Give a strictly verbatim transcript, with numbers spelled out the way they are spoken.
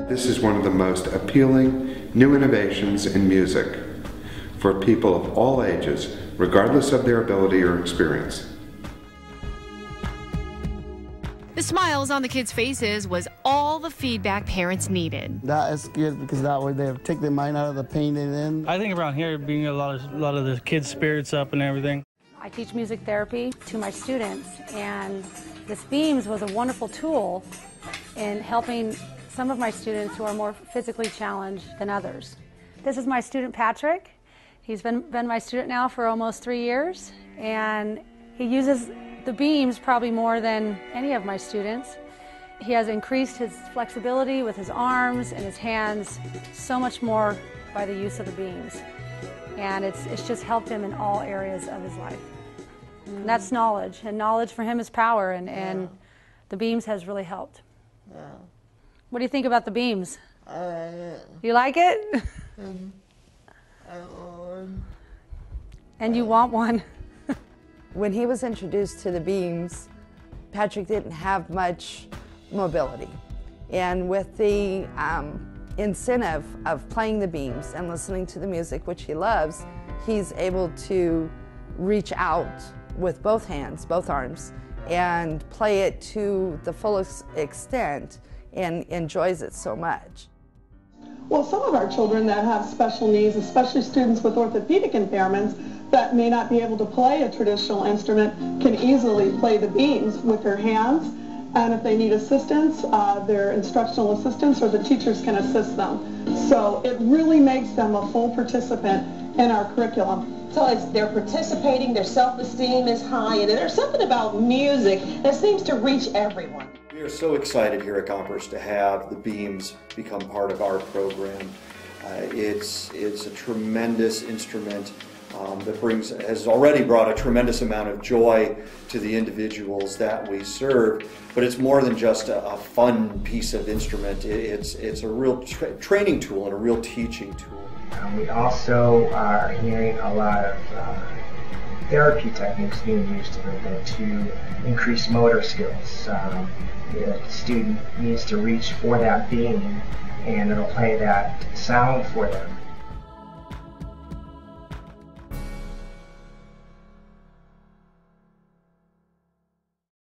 This is one of the most appealing new innovations in music for people of all ages, regardless of their ability or experience. The smiles on the kids' faces was all the feedback parents needed. That is good because that way they take their mind out of the pain and then. I think around here being a lot of a lot of the kids' spirits up and everything. I teach music therapy to my students, and this Beams was a wonderful tool in helping some of my students who are more physically challenged than others. This is my student Patrick. He's been, been my student now for almost three years, and he uses the Beams probably more than any of my students. He has increased his flexibility with his arms and his hands so much more by the use of the Beams. And it's, it's just helped him in all areas of his life. Mm-hmm. And that's knowledge, and knowledge for him is power, and, and yeah. the Beams has really helped. Yeah. What do you think about the Beams? I like it. You like it? Mm-hmm. I want one. And you want one. When he was introduced to the Beams, Patrick didn't have much mobility. And with the um, incentive of playing the Beams and listening to the music, which he loves, he's able to reach out with both hands, both arms, and play it to the fullest extent and enjoys it so much. Well, some of our children that have special needs, especially students with orthopedic impairments that may not be able to play a traditional instrument, can easily play the Beams with their hands. And if they need assistance, uh, their instructional assistants or the teachers can assist them. So it really makes them a full participant in our curriculum. So it's, they're participating, their self-esteem is high, and there's something about music that seems to reach everyone. We are so excited here at Gompers to have the Beams become part of our program. Uh, it's, it's a tremendous instrument um, that brings, has already brought a tremendous amount of joy to the individuals that we serve, but it's more than just a, a fun piece of instrument. It, it's, it's a real tra training tool and a real teaching tool. Um, we also are hearing a lot of uh, therapy techniques being used a little bit to increase motor skills. Um, the student needs to reach for that beam and it'll play that sound for them.